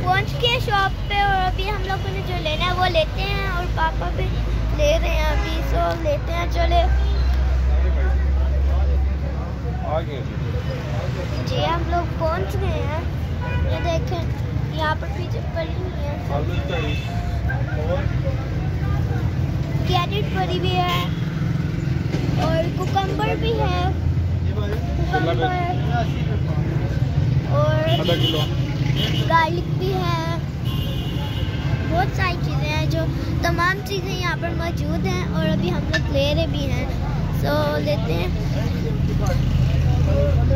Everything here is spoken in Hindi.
पहुंच गए शॉप पे और अभी हम लोगों ने जो लेना है वो लेते हैं और पापा भी ले रहे हैं अभी, सो लेते हैं। चले आगे जी, हम लोग पहुंच गए हैं। ये देखें यहाँ पर पीछे पड़ी हुई है, कैरेट पड़ी हुई है और कुकम्बर भी है, और गार्लिक भी है। बहुत सारी चीज़ें हैं, जो तमाम चीज़ें यहाँ पर मौजूद हैं और अभी हम लोग ले रहे भी हैं, सो लेते हैं।